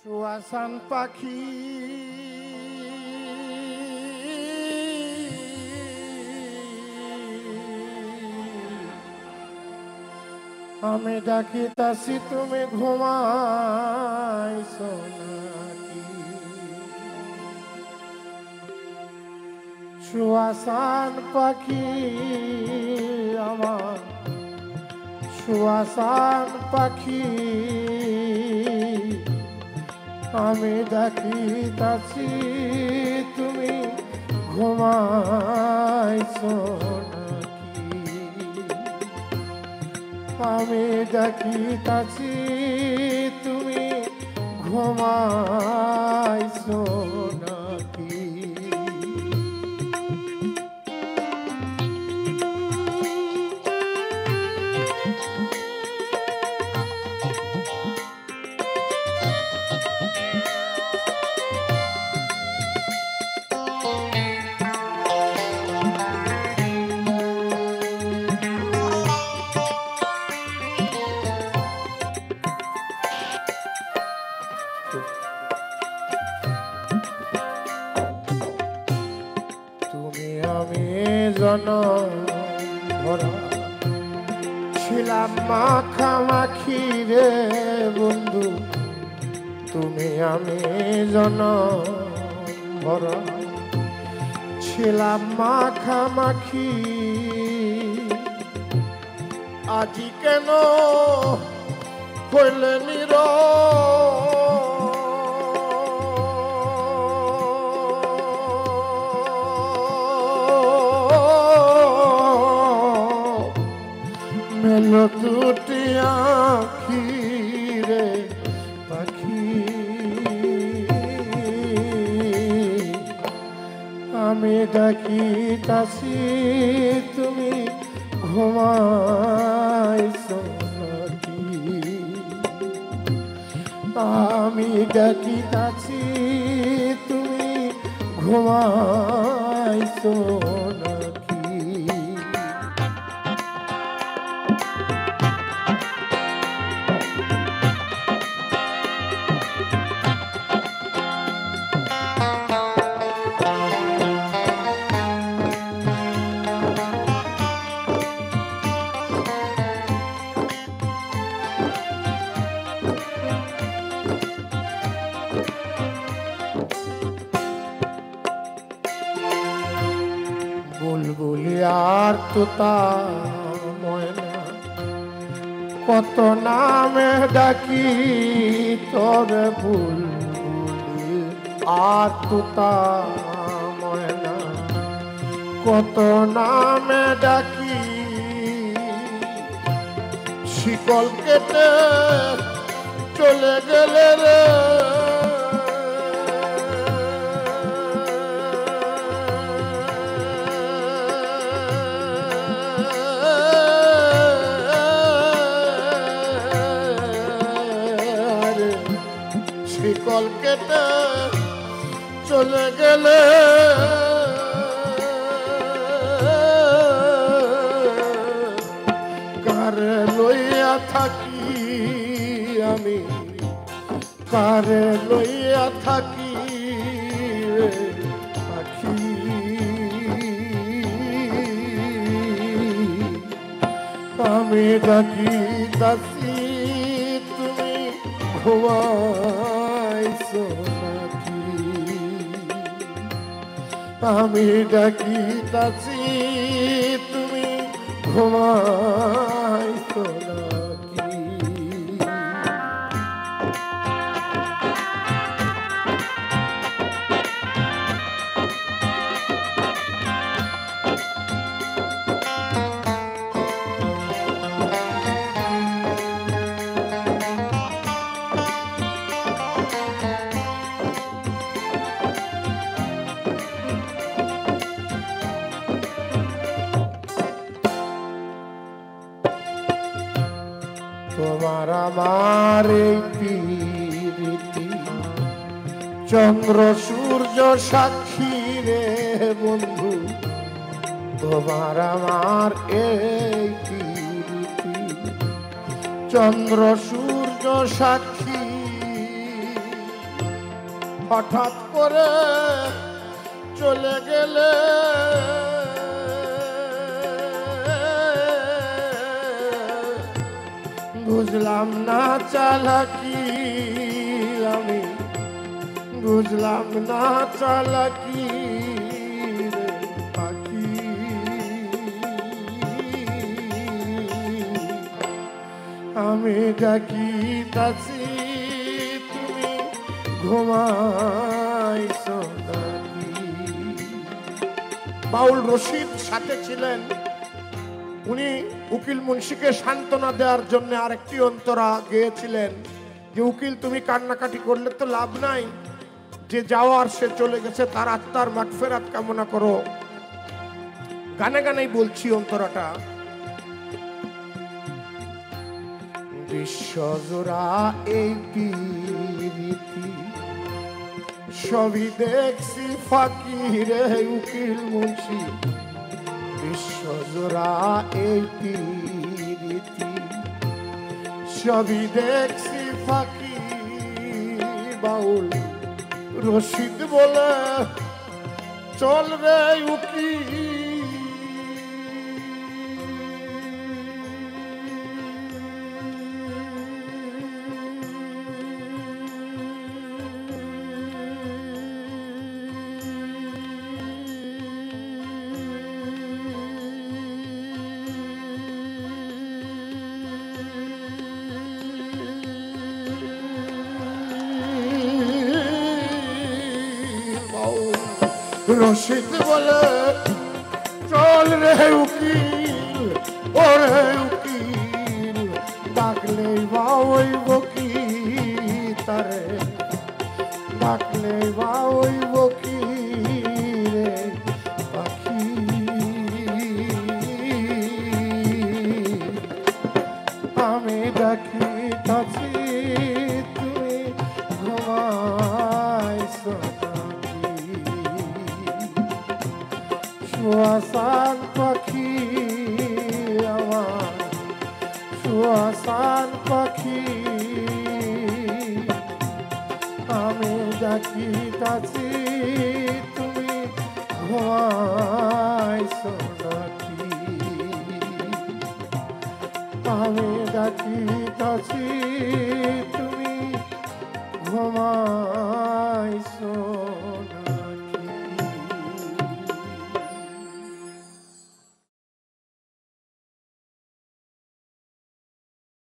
সুয়াসান পাখি আমি ডাকিতাছি তুমি ঘুমাইছো নাকি? সুয়াসান পাখি আমার সুয়াসান পাখি আমি ডাকিতাছি তুমি ঘুমাইছো নাকি? আমি ডাকিতাছি তুমি ঘুমাইছো নাকি? তুমি আমি জনম ভরা ছিলাম মাখামাখি রে বন্ধু, তুমি আমি জনম ভরা ছিলাম মাখামাখি। আজি কেন হইলে নীরব? মেলো দুটি আঁখি রে পাখি, আমি ডাকিতাছি তুমি ঘুমাইছো নাকি? আমি ডাকিতাছি তুমি ঘুমাইছো নাকি? বুলবুলি আর তোতা ময়না কত নামে ডাকি তোরে, বুলবুলি আর তোতা ময়না কত নামে ডাকি। শিকল কেটে চলে গেলে রে শিকল কেটে চলে গেলে, কারে লইয়া থাকি আমি, কারে লইয়া থাকি রে পাখি? আমি ডাকিতাছি তুমি ঘুমাইছো নাকি? আমি ডাকিতাছি তুমি ঘুমাইছো নাকি? তোমার আমার এই প্রীতি চন্দ্র সূর্য সাক্ষী রে বন্ধু, তোমার আমার এই প্রীতি চন্দ্র সূর্য সাক্ষী। হঠাৎ করে চলে গেলে বুঝলাম না চালাকি আমি, বুঝলাম না চালাকি রে পাখি। আমি ডাকিতাছি তুমি ঘুমাইছো নাকি। বাউল রশিদ সাথে ছিলেন, উনি উকিল মুন্সিকে সান্ত্বনা দেওয়ার জন্য আরেকটি অন্তরা গেয়েছিলেন যে উকিল তুমি কান্নাকাটি করলে তো লাভ নাই, যে যাওয়ার সে চলে গেছে তার আত্মার মাগফিরাত কামনা করো। গানে গানেই বলছি অন্তরাটা। বিশ্বজোড়া এই পীরিতি সবই দেখছি ফাঁকি রে উকিল মুন্সি। বিশ্বজোড়া এই পীরিতি সবই দেখছি ফাঁকি। বাউল রশিদ বলে চল রে উকিল, রশিদ বলে চল রে উকিল, ওরে উকিল ডাকলে বা ওই বকি তারে, ডাকলে বা ওই বকি রে পাখি। আমি ডাকিতাছি তুমি ঘুমাইছো সুয়াসান পাখি আমার, সুয়াসান পাখি। আমি ডাকিতাছি তুমি ঘুমাইছো নাকি। আমি ডাকিতাছি তুমি ঘুমা